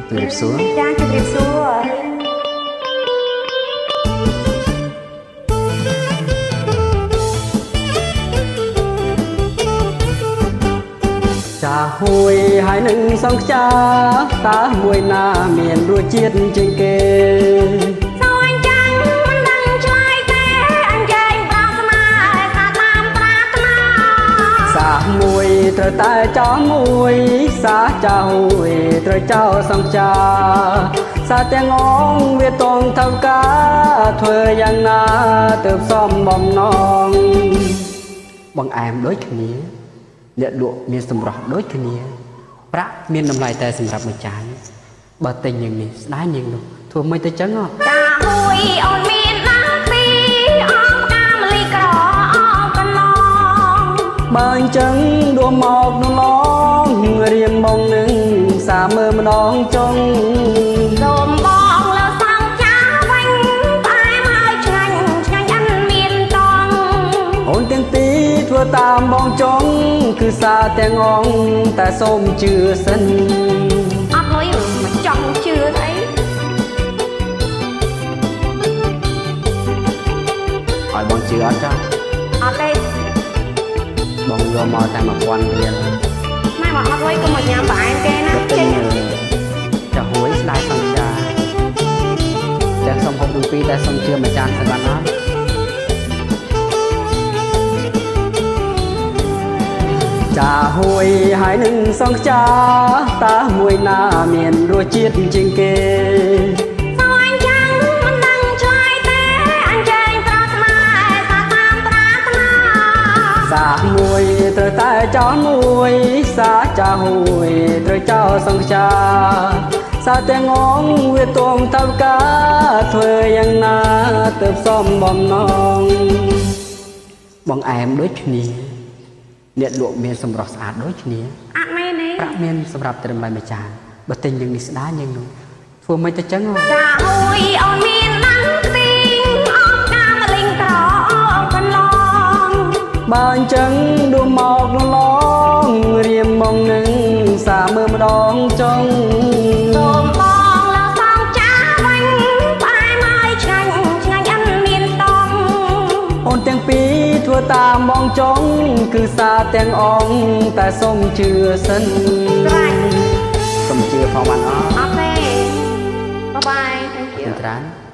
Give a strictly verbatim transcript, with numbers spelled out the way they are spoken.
ជំរាបសួរចាជំរាបសួរចាហួយហើយនឹងសង្ខ្យាតើមួយណាមានរសជាតិជាងគេមួយត្រូវតែចោលមួយសាចៅមួយត្រូវចោលសង្ចាសាទាំងអងវាតងថៅកាធ្វើយ៉ាងណាទើបសមបំណងបងអែមដូចគ្នាអ្នកលក់មានសម្រស់ដូចគ្នាប្រាក់មានតម្លៃតែសម្រាប់មួយចានបើទិញយ៉ាងនេះស្ដាយយ៉ាងនោះធ្វើមិនទៅចឹងហ៎ចាហួយអូនមានណាពីអងកាមលីក្រអងកន្លងបើអញ្ចឹងដួមកនឡងរៀមបងនឹងសាមើម្ដងចុងសូមបងលើសង្ចាវិញផ្អែមហើយឆ្ងាញ់ឆ្ងាញ់អិនមានតងអូនទាំងពីរធ្វើតាមបងចង់គឺសារទាំងអងតែសូមជឿសិនអត់លុយមិនចង់ជឿស្អីឲ្យបងជឿអត់ចាអត់ទេបងយកមកតែមួយពាន់រៀលម៉ែមកអត់លុយក៏មកញ៉ាំផ្អែមគេណាចេញចាហួយស្ដាយសង្ចាចាសុំហូបទាំងពីរតែសុំជឿមួយចានសិនបានអត់ចាហួយហើយនឹងសង្ចាតើមួយណាមានរសជាតិជាងគេសាមួយត្រូវតែចោលមួយសាចាហួយត្រូវចោលសង្ចាសាទាំងងងវាតងតើកាធ្វើយ៉ាងណាទើបសមបំណងបងអែមដូចគ្នាអ្នកលក់មានសម្រស់ស្អាតដូចគ្នាអត់មែនទេប្រាក់មានសម្រាប់ត្រឹមតែមួយចានបើទិញយ៉ាងនេះស្ដាយយ៉ាងនោះធ្វើមិនទៅចឹងហ៎ចាហួយអូនមានណាំទីងអងកាមលីងក្រអងកន្លងបើអញ្ចឹងដួមកឡងរៀមមកនឹងសាមើម្ដងចុងសូមបងលើសងចាវិញផ្អែមហើយឆ្ងាញ់ឆ្ងាញ់អិនមានតងអូនទាំងពីរធ្វើតាមបងចង់គឺសារទាំងអងតែសូមជឿសិនត្រាច់សូមជឿផងបានអត់អត់ទេបាយបាយ Thank you